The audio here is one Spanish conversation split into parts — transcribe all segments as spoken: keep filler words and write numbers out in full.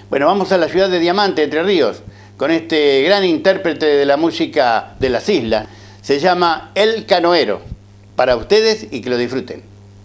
Bueno, vamos a la ciudad de Diamante, Entre Ríos, con este gran intérprete de la música de las islas. Se llama El Canoero. Para ustedes y que lo disfruten.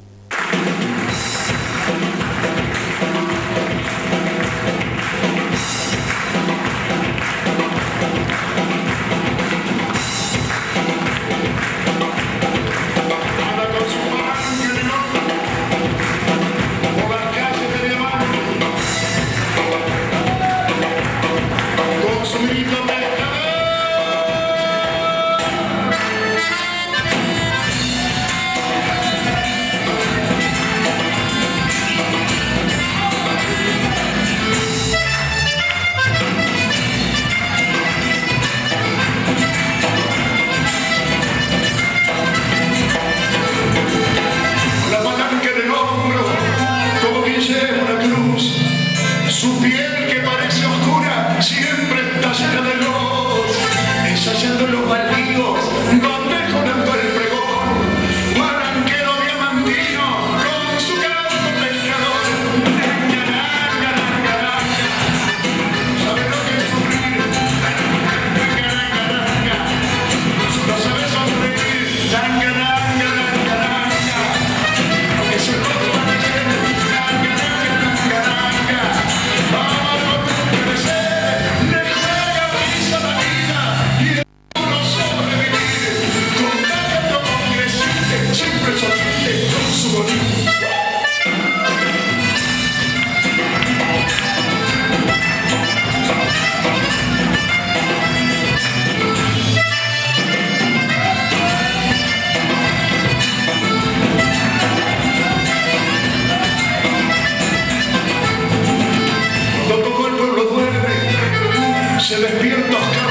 Se despierta Oscar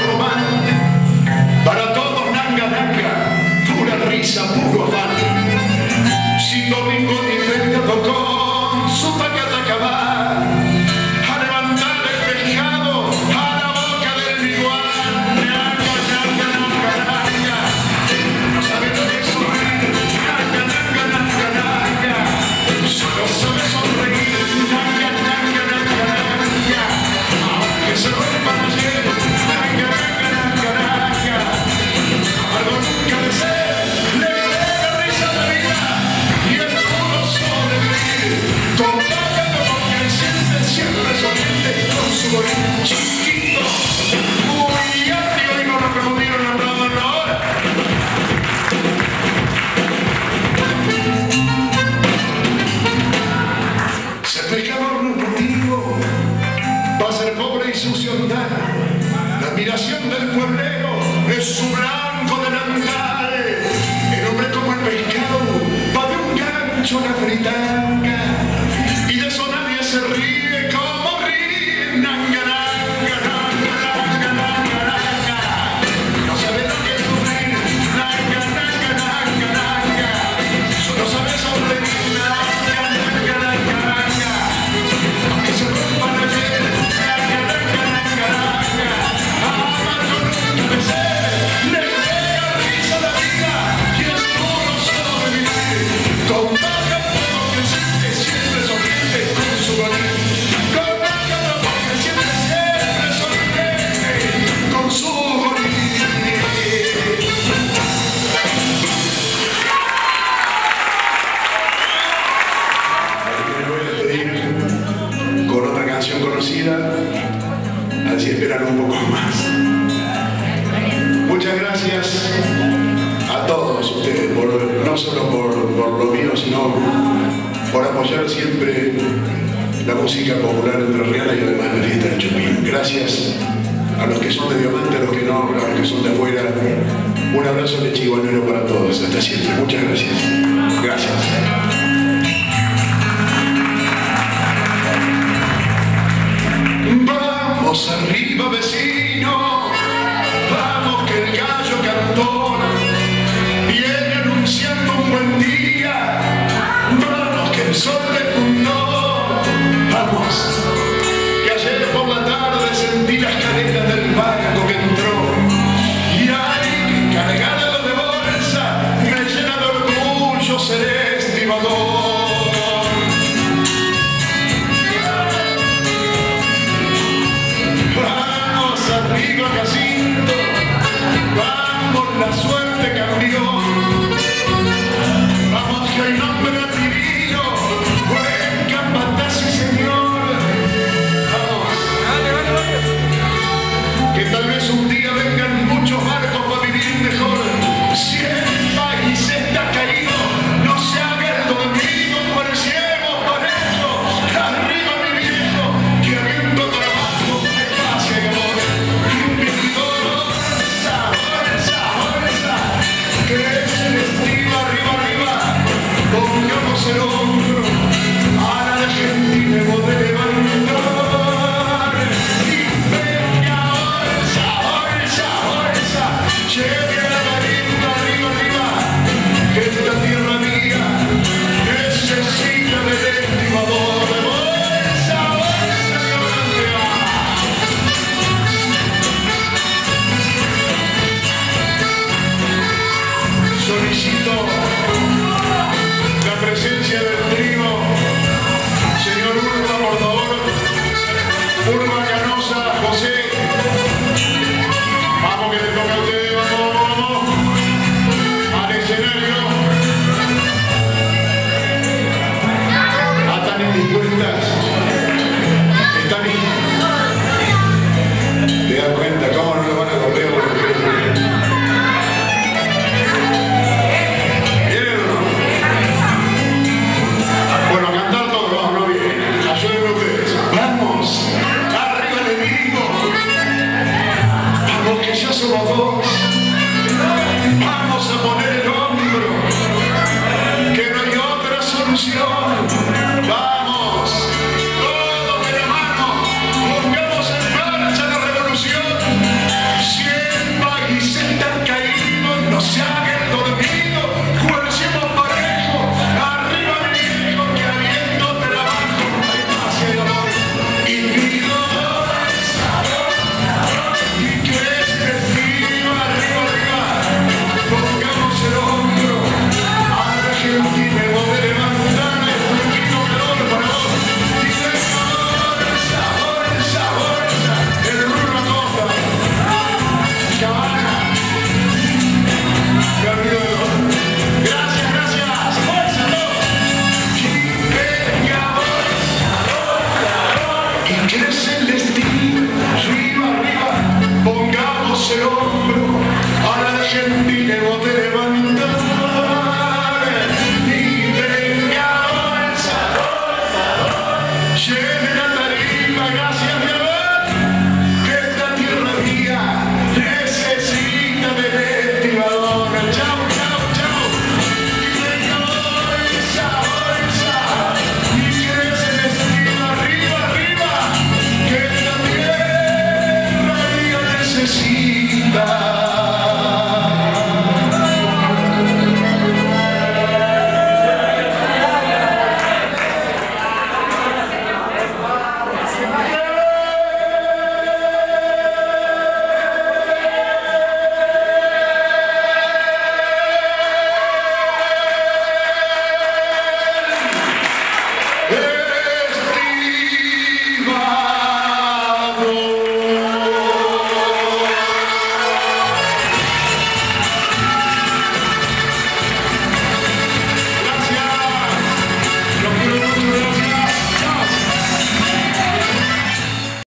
Román, para todos nanga nanga, pura risa, puro afán. Sin domingo ni feriado con su tacataca va a levantar el pescado a la boca del igual. Nanga, nanga, nanga, nanga, no sabe lo que es sufrir. Nanga, nanga, nanga, nanga, solo sabe sonreír. Nanga, nanga, nanga, nanga, aunque se rompa la hielo. Chiquito, muy amplio y no lo aplaudieron, aplaudan ahora. Ser pescador no es motivo, va a ser pobre y sucio andar. La admiración del pueblero es su blanco delantal. El hombre como el pescado va de un gancho a la fritanga y de eso nadie se ríe como ríe. Nanga, nanga, nanga, nanga, nanga, nanga, no sabe lo que es sufrir. Nanga, nanga, nanga, nanga, solo sabe sonreír. Nanga, nanga, nanga, nanga, aunque se rompa la hiel. Nanga, nanga, nanga, nanga, amargo nunca de ser. Le pega risa la vida y es puro sobrevivir. Con baja todo que siente, siempre sonriente con su golpe. Con su me voy a despedir con otra canción conocida, así esperan un poco más. Muchas gracias a todos ustedes, por, no solo por, por lo mío, sino por apoyar siempre la música popular entrerriana y además la fiesta de Chupín. Gracias a los que son de Diamante, a los que no, a los que son de afuera. Un abrazo de chihuahuero para todos. Hasta siempre. Muchas gracias. Gracias. Vamos arriba, vecino. Vamos que el gallo cantor viene anunciando un buen día. Vamos que el sol despuntó. Vamos. Ayer por la tarde sentí las cadenas del barco que entró y hay que cargar a los de bolsa, me llena de orgullo ser estibador. Muchísimas gracias.